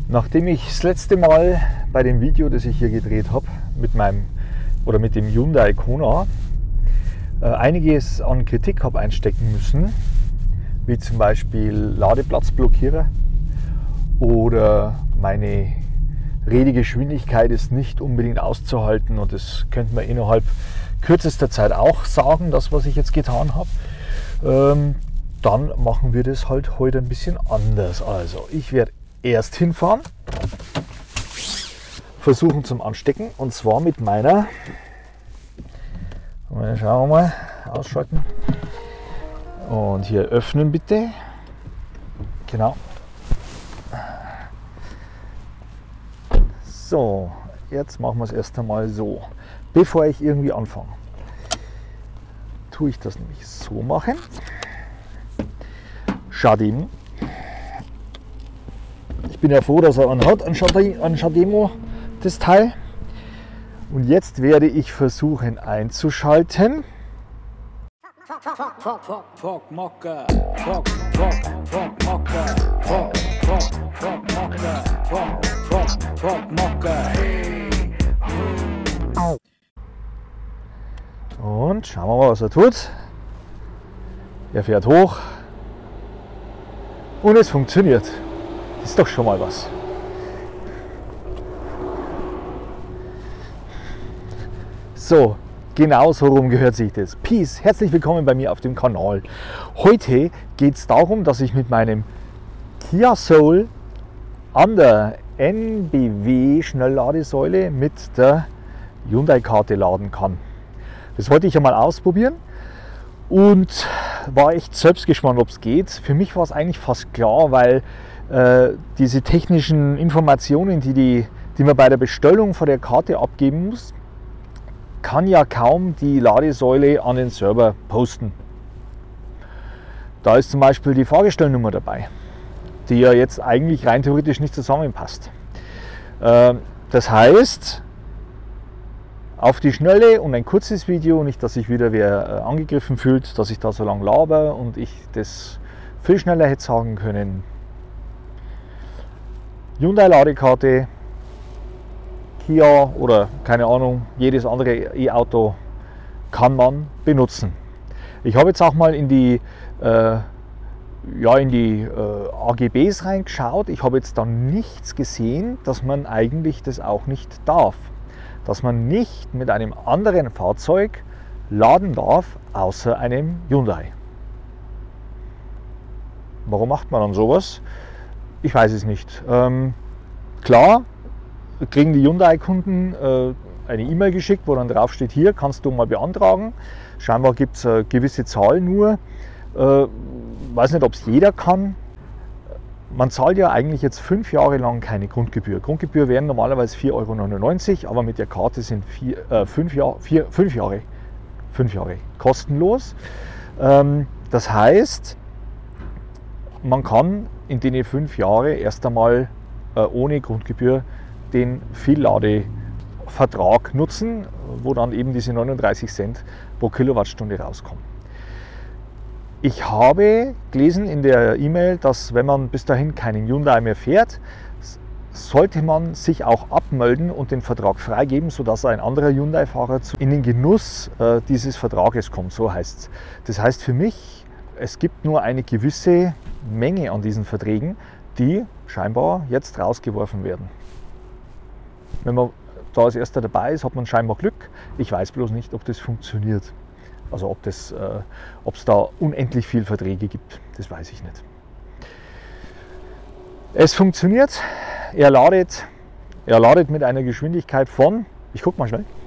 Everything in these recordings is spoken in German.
Nachdem ich das letzte Mal bei dem Video, das ich hier gedreht habe, mit dem Hyundai Kona einiges an Kritik habe einstecken müssen, wie zum Beispiel Ladeplatzblockierer oder meine Redegeschwindigkeit ist nicht unbedingt auszuhalten und das könnte man innerhalb kürzester Zeit auch sagen, das was ich jetzt getan habe. Dann machen wir das halt heute ein bisschen anders. Also ich werde erst hinfahren, versuchen zum Anstecken und zwar mit meiner, schauen wir mal, ausschalten und hier öffnen bitte, genau. So, jetzt machen wir es erst einmal so, bevor ich irgendwie anfange, tue ich das nämlich so machen. Shademo. Ich bin ja froh, dass er einen hat, an Shademo, das Teil. Und jetzt werde ich versuchen einzuschalten. Und schauen wir mal, was er tut. Er fährt hoch und es funktioniert. Das ist doch schon mal was. So, genau so rum gehört sich das. Peace, herzlich willkommen bei mir auf dem Kanal. Heute geht es darum, dass ich mit meinem Kia Soul an der NBW Schnellladesäule mit der Hyundai-Karte laden kann. Das wollte ich ja mal ausprobieren und war echt selbst gespannt, ob es geht. Für mich war es eigentlich fast klar, weil diese technischen Informationen, die man bei der Bestellung von der Karte abgeben muss, kann ja kaum die Ladesäule an den Server posten. Da ist zum Beispiel die Fahrgestellnummer dabei, die ja jetzt eigentlich rein theoretisch nicht zusammenpasst. Das heißt, auf die Schnelle und ein kurzes Video, nicht dass sich wieder wer angegriffen fühlt, dass ich da so lange laber und ich das viel schneller hätte sagen können. Hyundai Ladekarte, Kia oder keine Ahnung, jedes andere E-Auto kann man benutzen. Ich habe jetzt auch mal in die AGBs reingeschaut. Ich habe jetzt da nichts gesehen, dass man eigentlich das auch nicht darf. Dass man nicht mit einem anderen Fahrzeug laden darf, außer einem Hyundai. Warum macht man dann sowas? Ich weiß es nicht. Klar, kriegen die Hyundai-Kunden eine E-Mail geschickt, wo dann drauf steht, hier kannst du mal beantragen. Scheinbar gibt es eine gewisse Zahl nur. Weiß nicht, ob es jeder kann. Man zahlt ja eigentlich jetzt 5 Jahre lang keine Grundgebühr. Grundgebühr wären normalerweise 4,99 €, aber mit der Karte sind 5 Jahre kostenlos. Das heißt, man kann in den 5 Jahren erst einmal ohne Grundgebühr den Vielladevertrag nutzen, wo dann eben diese 39 Cent pro Kilowattstunde rauskommen. Ich habe gelesen in der E-Mail, dass wenn man bis dahin keinen Hyundai mehr fährt, sollte man sich auch abmelden und den Vertrag freigeben, sodass ein anderer Hyundai-Fahrer in den Genuss dieses Vertrages kommt, so heißt es. Das heißt für mich, es gibt nur eine gewisse Menge an diesen Verträgen, die scheinbar jetzt rausgeworfen werden. Wenn man da als erster dabei ist, hat man scheinbar Glück. Ich weiß bloß nicht, ob das funktioniert. Also ob es da unendlich viele Verträge gibt, das weiß ich nicht. Es funktioniert. Er ladet mit einer Geschwindigkeit von, ich gucke mal schnell,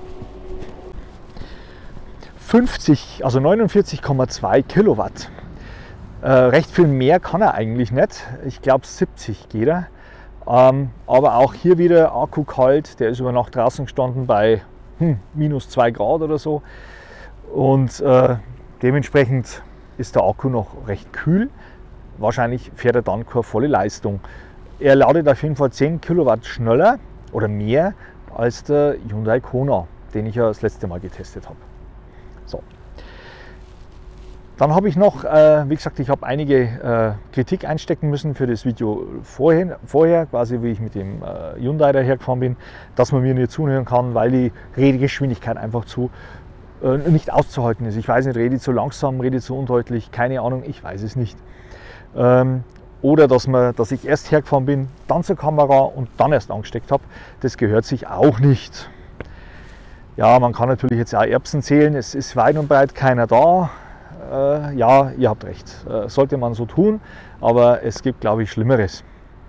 49,2 Kilowatt. Recht viel mehr kann er eigentlich nicht. Ich glaube 70 geht er. Aber auch hier wieder Akku kalt. Der ist über Nacht draußen gestanden bei minus 2 Grad oder so. Und dementsprechend ist der Akku noch recht kühl. Wahrscheinlich fährt er dann keine volle Leistung. Er ladet auf jeden Fall 10 Kilowatt schneller oder mehr als der Hyundai Kona, den ich ja das letzte Mal getestet habe. So. Dann habe ich noch, wie gesagt, ich habe einige Kritik einstecken müssen für das Video vorher, quasi wie ich mit dem Hyundai dahergefahren bin, dass man mir nicht zuhören kann, weil die Redegeschwindigkeit einfach nicht auszuhalten ist. Ich weiß nicht, rede ich zu langsam, rede ich zu undeutlich, keine Ahnung, ich weiß es nicht. Oder dass ich erst hergefahren bin, dann zur Kamera und dann erst angesteckt habe, das gehört sich auch nicht. Ja, man kann natürlich jetzt auch Erbsen zählen, es ist weit und breit keiner da. Ja, ihr habt recht, sollte man so tun, aber es gibt, glaube ich, Schlimmeres.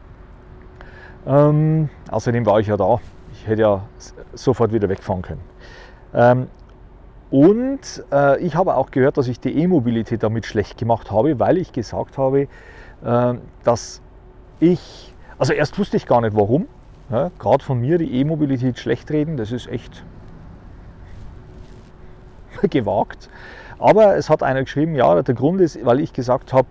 Außerdem war ich ja da, ich hätte ja sofort wieder wegfahren können. Und ich habe auch gehört, dass ich die E-Mobilität damit schlecht gemacht habe, weil ich gesagt habe, dass also erst wusste ich gar nicht warum, ja, gerade von mir die E-Mobilität schlecht reden, das ist echt gewagt. Aber es hat einer geschrieben, ja, der Grund ist, weil ich gesagt habe,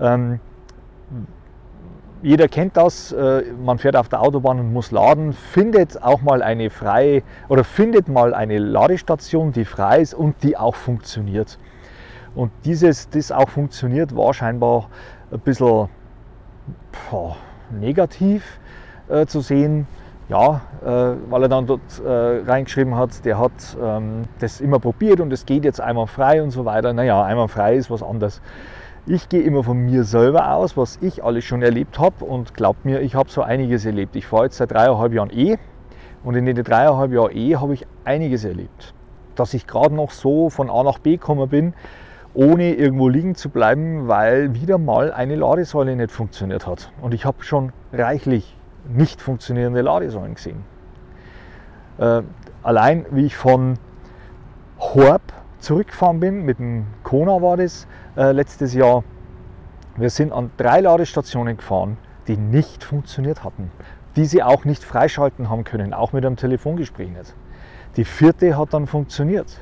jeder kennt das, man fährt auf der Autobahn und muss laden, findet auch mal eine findet mal eine Ladestation, die frei ist und die auch funktioniert. Und das auch funktioniert, war scheinbar ein bisschen negativ zu sehen. Ja, weil er dann dort reingeschrieben hat, der hat das immer probiert und es geht jetzt einwandfrei und so weiter. Naja, einwandfrei ist was anderes. Ich gehe immer von mir selber aus, was ich alles schon erlebt habe, und glaubt mir, ich habe so einiges erlebt. Ich fahre jetzt seit 3,5 Jahren und in den 3,5 Jahren habe ich einiges erlebt. Dass ich gerade noch so von A nach B gekommen bin, ohne irgendwo liegen zu bleiben, weil wieder mal eine Ladesäule nicht funktioniert hat. Und ich habe schon reichlich nicht funktionierende Ladesäulen gesehen. Allein wie ich von Horb zurückgefahren bin, mit dem Kona war das letztes Jahr, wir sind an 3 Ladestationen gefahren, die nicht funktioniert hatten, die sie auch nicht freischalten haben können, auch mit einem Telefongespräch nicht. Die 4. hat dann funktioniert.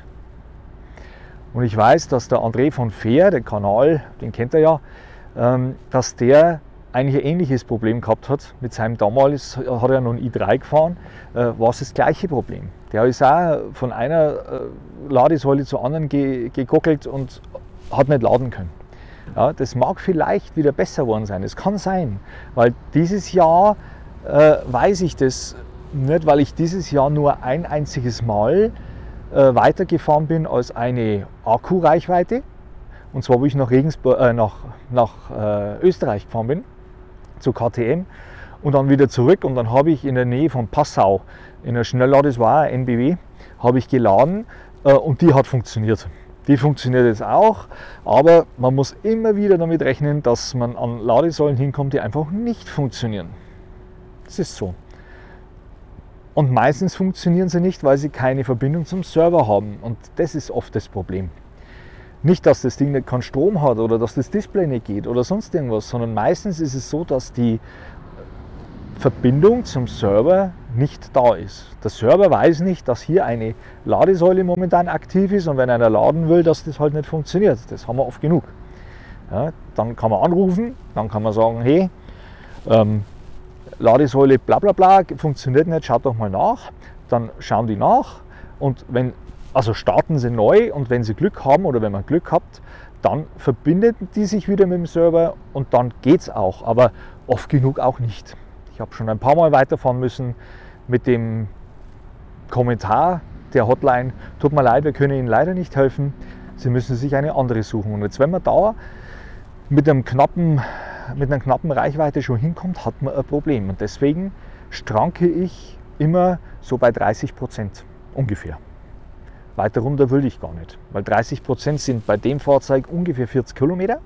Und ich weiß, dass der André von Fehr, der Kanal, den kennt er ja, dass der eigentlich ein ähnliches Problem gehabt hat. Mit seinem damals hat er noch einen i3 gefahren, war es das gleiche Problem. Der ist auch von einer Ladesäule zur anderen gegockelt und hat nicht laden können. Ja, das mag vielleicht wieder besser geworden sein, es kann sein, weil dieses Jahr weiß ich das nicht, weil ich dieses Jahr nur ein einziges Mal weitergefahren bin als eine Akkureichweite, und zwar wo ich nach Österreich gefahren bin, zu KTM, und dann wieder zurück, und dann habe ich in der Nähe von Passau in der Schnelllade, das war ein NBW, habe ich geladen und die hat funktioniert. Die funktioniert jetzt auch, aber man muss immer wieder damit rechnen, dass man an Ladesäulen hinkommt, die einfach nicht funktionieren. Das ist so. Und meistens funktionieren sie nicht, weil sie keine Verbindung zum Server haben, und das ist oft das Problem. Nicht, dass das Ding nicht keinen Strom hat oder dass das Display nicht geht oder sonst irgendwas, sondern meistens ist es so, dass die Verbindung zum Server nicht da ist. Der Server weiß nicht, dass hier eine Ladesäule momentan aktiv ist, und wenn einer laden will, dass das halt nicht funktioniert. Das haben wir oft genug. Ja, dann kann man anrufen, dann kann man sagen, hey, Ladesäule bla bla bla, funktioniert nicht, schaut doch mal nach. Dann schauen die nach, und starten sie neu, und wenn sie Glück haben oder wenn man Glück hat, dann verbindet die sich wieder mit dem Server und dann geht es auch, aber oft genug auch nicht. Ich habe schon ein paar Mal weiterfahren müssen mit dem Kommentar der Hotline: tut mir leid, wir können Ihnen leider nicht helfen, Sie müssen sich eine andere suchen. Und jetzt, wenn man da mit einer knappen Reichweite schon hinkommt, hat man ein Problem. Und deswegen stranke ich immer so bei 30% ungefähr. Weiter runter will ich gar nicht, weil 30% sind bei dem Fahrzeug ungefähr 40 Kilometer,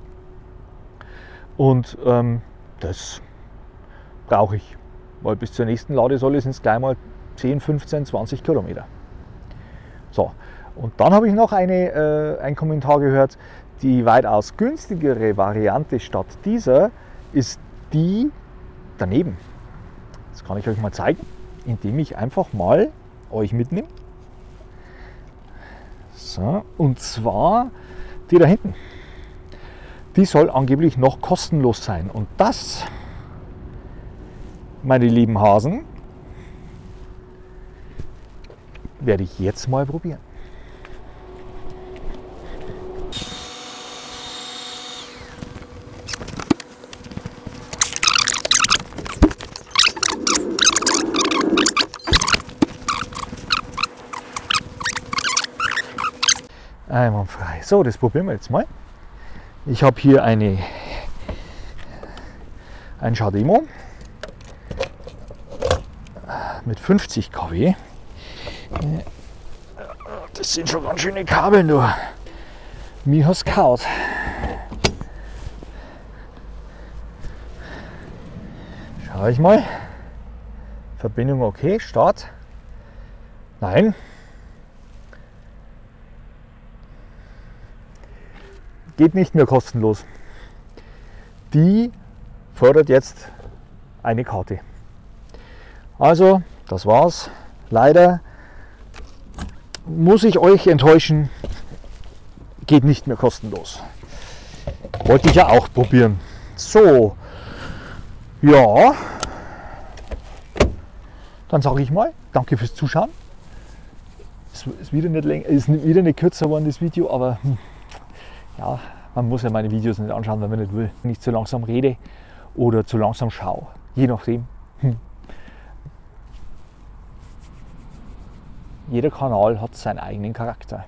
und das brauche ich, weil bis zur nächsten Ladesäule sind es gleich mal 10, 15, 20 Kilometer. So, und dann habe ich noch einen Kommentar gehört: die weitaus günstigere Variante statt dieser ist die daneben. Das kann ich euch mal zeigen, indem ich einfach mal euch mitnehme. So, und zwar die da hinten. Die soll angeblich noch kostenlos sein. Und das, meine lieben Hasen, werde ich jetzt mal probieren. Einwandfrei. So, das probieren wir jetzt mal. Ich habe hier ein Chademo mit 50 kW. Das sind schon ganz schöne Kabel nur. Mir hat's kaut. Schau ich mal. Verbindung okay, Start. Nein. Geht nicht mehr kostenlos. Die fordert jetzt eine Karte. Also, das war's. Leider muss ich euch enttäuschen, geht nicht mehr kostenlos. Wollte ich ja auch probieren. So, ja, dann sage ich mal, danke fürs Zuschauen. Es ist wieder nicht kürzer geworden, das Video, aber ja, man muss ja meine Videos nicht anschauen, wenn man nicht will. Wenn ich zu langsam rede oder zu langsam schaue, je nachdem. Jeder Kanal hat seinen eigenen Charakter.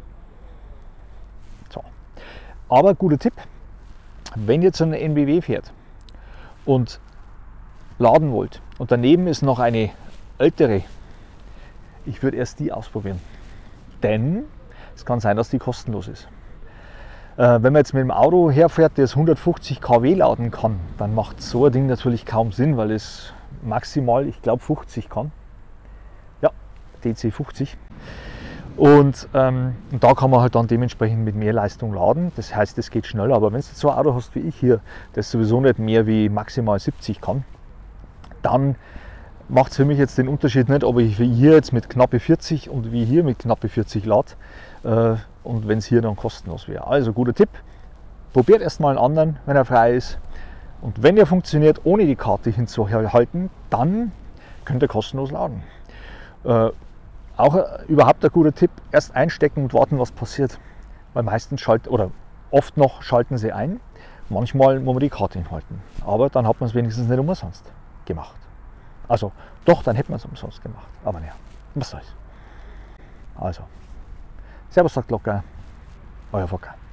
So. Aber guter Tipp, wenn ihr zu einer NBW fährt und laden wollt und daneben ist noch eine ältere, ich würde erst die ausprobieren. Denn es kann sein, dass die kostenlos ist. Wenn man jetzt mit dem Auto herfährt, das 150 kW laden kann, dann macht so ein Ding natürlich kaum Sinn, weil es maximal, ich glaube, 50 kann. Ja, DC 50. Und da kann man halt dann dementsprechend mit mehr Leistung laden. Das heißt, es geht schneller. Aber wenn du so ein Auto hast wie ich hier, das sowieso nicht mehr wie maximal 70 kann, dann macht es für mich jetzt den Unterschied nicht, ob ich hier jetzt mit knappe 40 und wie hier mit knappe 40 lade. Und wenn es hier dann kostenlos wäre. Also guter Tipp, probiert erstmal einen anderen, wenn er frei ist. Und wenn er funktioniert, ohne die Karte hinzuhalten, dann könnt ihr kostenlos laden. Auch überhaupt ein guter Tipp, erst einstecken und warten, was passiert. Weil meistens oft noch schalten sie ein, manchmal muss man die Karte hinhalten. Aber dann hat man es wenigstens nicht umsonst gemacht. Also doch, dann hätte man es umsonst gemacht. Aber naja, was soll's. Also. Servus, sagt locker, euer Fokker.